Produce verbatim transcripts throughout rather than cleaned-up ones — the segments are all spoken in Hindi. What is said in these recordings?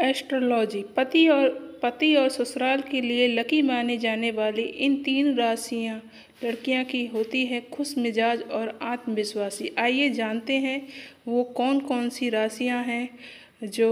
एस्ट्रोलॉजी पति और पति और ससुराल के लिए लकी माने जाने वाली इन तीन राशियां लड़कियां की होती है खुश मिजाज और आत्मविश्वासी। आइए जानते हैं वो कौन कौन सी राशियां हैं जो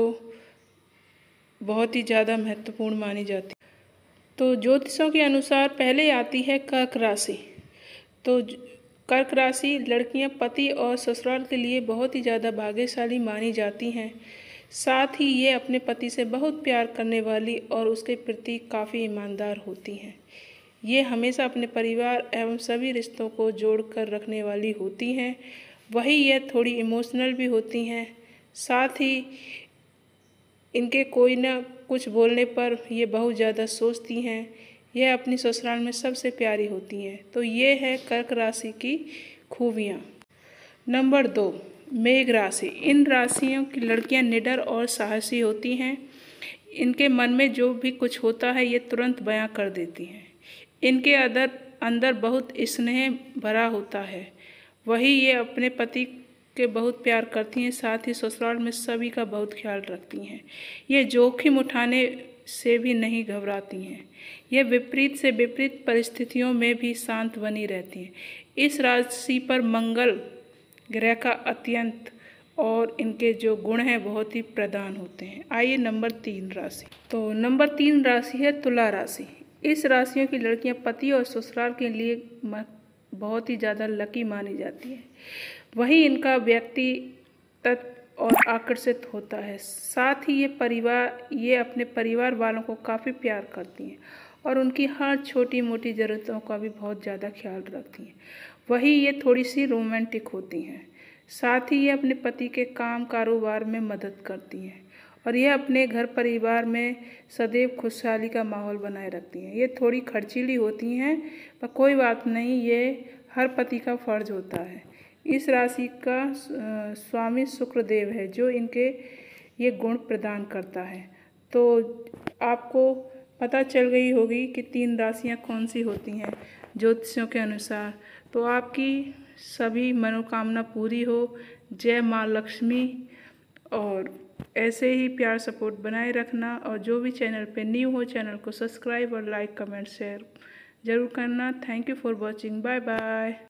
बहुत ही ज़्यादा महत्वपूर्ण मानी जाती। तो ज्योतिषों के अनुसार पहले आती है कर्क राशि। तो कर्क राशि लड़कियां पति और ससुराल के लिए बहुत ही ज़्यादा भाग्यशाली मानी जाती हैं। साथ ही ये अपने पति से बहुत प्यार करने वाली और उसके प्रति काफ़ी ईमानदार होती हैं। ये हमेशा अपने परिवार एवं सभी रिश्तों को जोड़कर रखने वाली होती हैं। वही ये थोड़ी इमोशनल भी होती हैं। साथ ही इनके कोई ना कुछ बोलने पर ये बहुत ज़्यादा सोचती हैं। यह अपनी ससुराल में सबसे प्यारी होती हैं। तो ये है कर्क राशि की खूबियाँ। नंबर दो, मेघ राशि। इन राशियों की लड़कियां निडर और साहसी होती हैं। इनके मन में जो भी कुछ होता है ये तुरंत बयां कर देती हैं। इनके अंदर अंदर बहुत स्नेह भरा होता है। वही ये अपने पति के बहुत प्यार करती हैं। साथ ही ससुराल में सभी का बहुत ख्याल रखती हैं। ये जोखिम उठाने से भी नहीं घबराती हैं। ये विपरीत से विपरीत परिस्थितियों में भी शांत बनी रहती हैं। इस राशि पर मंगल ग्रह का अत्यंत और इनके जो गुण हैं बहुत ही प्रधान होते हैं। आइए नंबर तीन राशि। तो नंबर तीन राशि है तुला राशि। इस राशियों की लड़कियां पति और ससुराल के लिए बहुत ही ज़्यादा लकी मानी जाती हैं। वही इनका व्यक्ति तत्व और आकर्षित होता है। साथ ही ये परिवार ये अपने परिवार वालों को काफ़ी प्यार करती हैं और उनकी हर छोटी मोटी ज़रूरतों का भी बहुत ज़्यादा ख्याल रखती हैं। वही ये थोड़ी सी रोमांटिक होती हैं। साथ ही ये अपने पति के काम कारोबार में मदद करती हैं और ये अपने घर परिवार में सदैव खुशहाली का माहौल बनाए रखती हैं। ये थोड़ी खर्चीली होती हैं पर कोई बात नहीं, ये हर पति का फर्ज होता है। इस राशि का स्वामी शुक्रदेव है जो इनके ये गुण प्रदान करता है। तो आपको पता चल गई होगी कि तीन राशियां कौन सी होती हैं ज्योतिषों के अनुसार। तो आपकी सभी मनोकामना पूरी हो। जय माँ लक्ष्मी। और ऐसे ही प्यार सपोर्ट बनाए रखना और जो भी चैनल पे न्यू हो चैनल को सब्सक्राइब और लाइक कमेंट शेयर ज़रूर करना। Thank you for watching. Bye bye.